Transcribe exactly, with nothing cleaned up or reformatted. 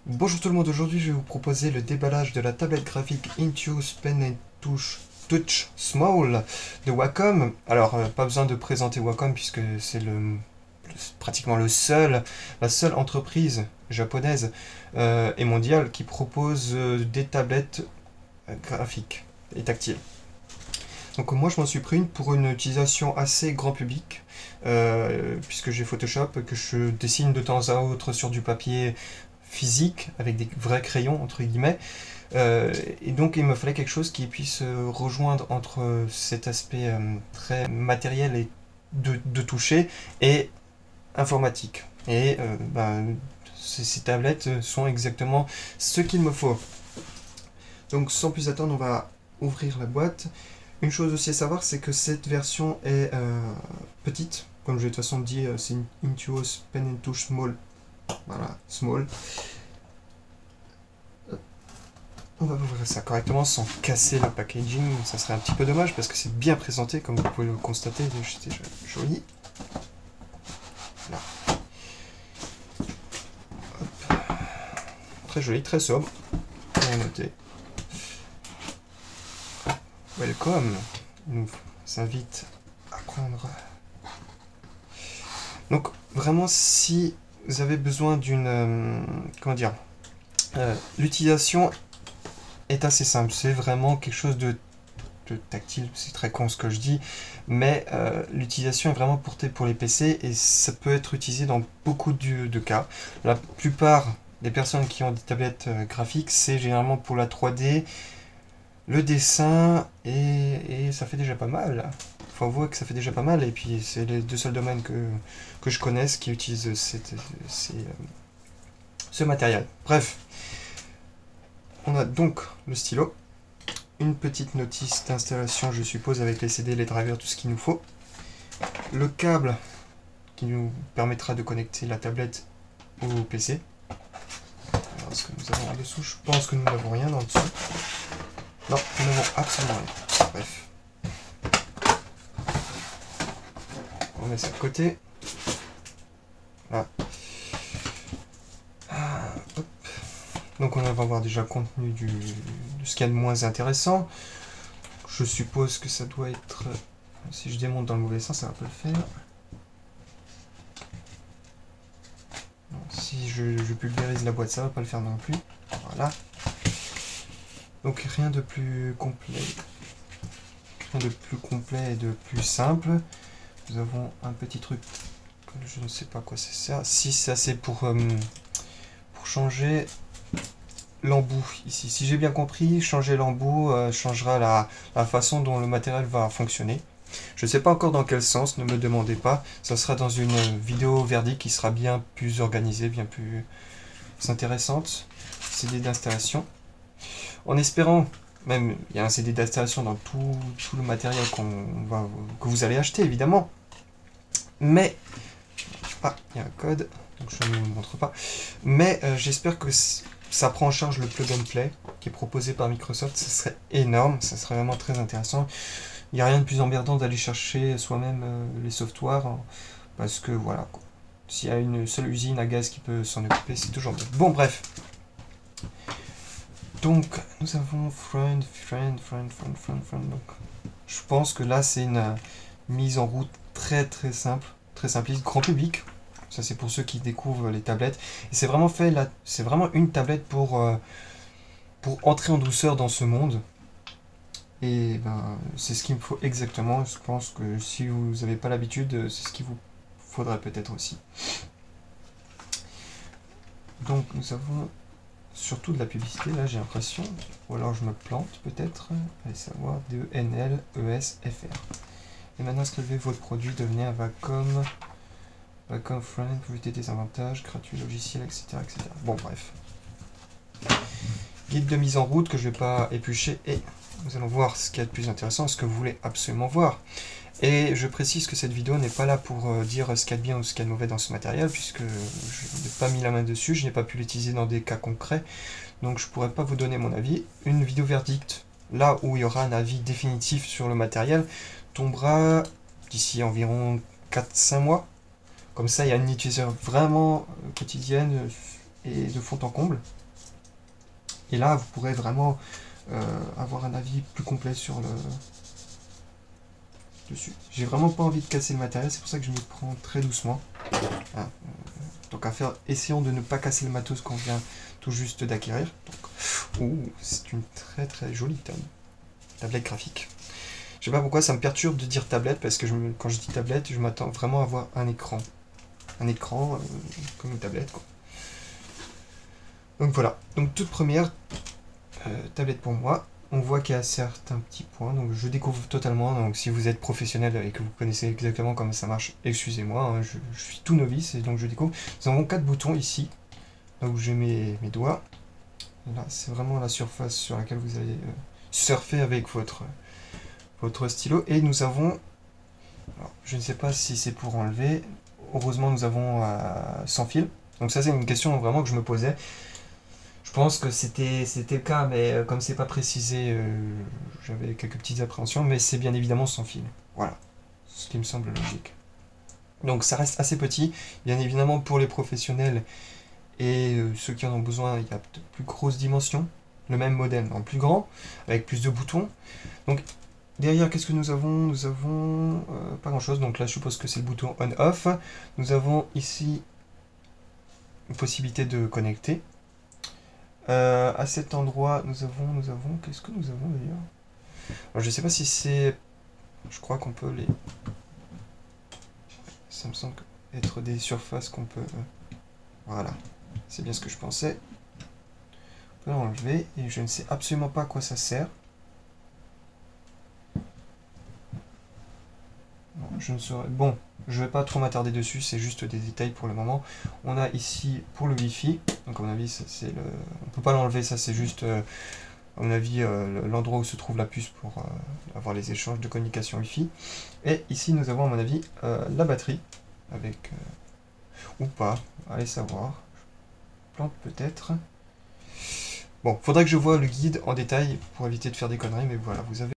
Bonjour tout le monde, aujourd'hui je vais vous proposer le déballage de la tablette graphique Intuos Pen and Touch, Touch Small de Wacom. Alors euh, pas besoin de présenter Wacom puisque c'est le, le, pratiquement le seul, la seule entreprise japonaise euh, et mondiale qui propose euh, des tablettes euh, graphiques et tactiles. Donc moi je m'en suis pris une pour une utilisation assez grand public, euh, puisque j'ai Photoshop, que je dessine de temps à autre sur du papier physique, avec des vrais crayons, entre guillemets. Euh, et donc il me fallait quelque chose qui puisse euh, rejoindre entre cet aspect euh, très matériel et de, de toucher et informatique. Et euh, ben, ces, ces tablettes sont exactement ce qu'il me faut. Donc sans plus attendre, on va ouvrir la boîte. Une chose aussi à savoir, c'est que cette version est euh, petite. Comme je l'ai de toute façon dit, c'est une Intuos Pen and Touch Small. Voilà, Small. On va ouvrir ça correctement sans casser le packaging. Ça serait un petit peu dommage parce que c'est bien présenté, comme vous pouvez le constater. C'est déjà joli. Là. Hop. Très joli, très sobre. Bien noté. Welcome, il nous invite à prendre. Donc vraiment, si vous avez besoin d'une, euh, comment dire, euh, l'utilisation est assez simple. C'est vraiment quelque chose de, de tactile. C'est très con ce que je dis, mais euh, l'utilisation est vraiment portée pour les P C et ça peut être utilisé dans beaucoup de, de cas. La plupart des personnes qui ont des tablettes euh, graphiques, c'est généralement pour la trois D. Le dessin, et, et ça fait déjà pas mal. Il faut avouer que ça fait déjà pas mal, et puis c'est les deux seuls domaines que, que je connaisse qui utilisent cette, ces, euh, ce matériel. Bref, on a donc le stylo, une petite notice d'installation, je suppose, avec les C D, les drivers, tout ce qu'il nous faut. Le câble qui nous permettra de connecter la tablette au P C. Alors, est-ce que nous avons en dessous? Je pense que nous n'avons rien en dessous. Non, nous n'avons absolument rien. Bref. On met ça de côté. Là. Ah, hop. Donc on va voir déjà le contenu du, de ce qu'il y a de moins intéressant. Je suppose que ça doit être... Si je démonte dans le mauvais sens, ça va pas le faire. Non, si je, je pulvérise la boîte, ça va pas le faire non plus. Voilà. Donc rien de plus complet, rien de plus complet et de plus simple. Nous avons un petit truc, je ne sais pas quoi ça sert. Si ça c'est pour, euh, pour changer l'embout ici. Si j'ai bien compris, changer l'embout euh, changera la, la façon dont le matériel va fonctionner. Je ne sais pas encore dans quel sens, ne me demandez pas. Ça sera dans une vidéo verdict qui sera bien plus organisée, bien plus intéressante. C D d'installation. En espérant, même il y a un C D d'installation dans tout, tout le matériel qu'on va, que vous allez acheter évidemment. Mais, ah, il y a un code, donc je ne vous le montre pas. Mais euh, j'espère que ça prend en charge le plug and play qui est proposé par Microsoft. Ce serait énorme, ça serait vraiment très intéressant. Il n'y a rien de plus emmerdant d'aller chercher soi-même euh, les softwares, hein, parce que voilà, s'il y a une seule usine à gaz qui peut s'en occuper, c'est toujours bien. Bon, bref. Donc, nous avons friend, friend, friend, friend, friend, friend. Donc, je pense que là, c'est une euh, mise en route très très simple, très simpliste, grand public. Ça, c'est pour ceux qui découvrent les tablettes. Et c'est vraiment fait là, c'est vraiment une tablette pour, euh, pour entrer en douceur dans ce monde. Et ben, c'est ce qu'il me faut exactement. Je pense que si vous n'avez pas l'habitude, c'est ce qu'il vous faudrait peut-être aussi. Donc, nous avons surtout de la publicité, là j'ai l'impression, ou alors je me plante peut-être, allez savoir, D E N L E S F R. Et maintenant inscrivez votre produit, devenez un Wacom, Wacom Friend, profitez des avantages, gratuit logiciel, et cetera, et cetera. Bon bref. Guide de mise en route que je ne vais pas éplucher, et nous allons voir ce qu'il y a de plus intéressant, ce que vous voulez absolument voir. Et je précise que cette vidéo n'est pas là pour euh, dire ce qu'il y a de bien ou ce qu'il y a de mauvais dans ce matériel, puisque je n'ai pas mis la main dessus, je n'ai pas pu l'utiliser dans des cas concrets, donc je ne pourrais pas vous donner mon avis. Une vidéo verdict, là où il y aura un avis définitif sur le matériel, tombera d'ici environ quatre à cinq mois. Comme ça, il y a une utilisation vraiment quotidienne et de fond en comble. Et là, vous pourrez vraiment euh, avoir un avis plus complet sur le dessus. J'ai vraiment pas envie de casser le matériel, c'est pour ça que je m'y prends très doucement. Ah, euh, donc à faire, essayons de ne pas casser le matos qu'on vient tout juste d'acquérir. Oh, c'est une très très jolie table. Tablette graphique. Je sais pas pourquoi ça me perturbe de dire tablette, parce que je me, quand je dis tablette, je m'attends vraiment à avoir un écran. Un écran euh, comme une tablette, quoi. Donc voilà, donc toute première euh, tablette pour moi. On voit qu'il y a certains petits points, donc je découvre totalement. Donc si vous êtes professionnel et que vous connaissez exactement comment ça marche, excusez-moi, hein, je, je suis tout novice et donc je découvre. Nous avons quatre boutons ici, donc j'ai mes, mes doigts. Là, c'est vraiment la surface sur laquelle vous allez euh, surfer avec votre, votre stylo. Et nous avons, alors, je ne sais pas si c'est pour enlever, heureusement nous avons euh, sans fil. Donc ça c'est une question vraiment que je me posais. Je pense que c'était c'était le cas, mais euh, comme c'est pas précisé, euh, j'avais quelques petites appréhensions, mais c'est bien évidemment sans fil. Voilà, ce qui me semble logique. Donc ça reste assez petit, bien évidemment pour les professionnels et euh, ceux qui en ont besoin, il y a de plus grosses dimensions, le même modèle en plus grand, avec plus de boutons. Donc derrière, qu'est-ce que nous avons? Nous avons euh, pas grand chose, donc là je suppose que c'est le bouton on-off. Nous avons ici une possibilité de connecter. Euh, à cet endroit, nous avons, nous avons, qu'est-ce que nous avons d'ailleurs? Je ne sais pas si c'est, je crois qu'on peut les, ça me semble être des surfaces qu'on peut, voilà, c'est bien ce que je pensais. On peut l'enlever et je ne sais absolument pas à quoi ça sert. Non, je ne saurais, bon, je ne vais pas trop m'attarder dessus, c'est juste des détails pour le moment. On a ici pour le Wi-Fi, donc à mon avis, ça, c'est le, on peut pas l'enlever, ça c'est juste. Euh, à mon avis, euh, l'endroit où se trouve la puce pour euh, avoir les échanges de communication Wi-Fi. Et ici, nous avons, à mon avis, euh, la batterie, avec... Euh, ou pas, allez savoir. Plante peut-être. Bon, faudrait que je voie le guide en détail pour éviter de faire des conneries, mais voilà, vous avez...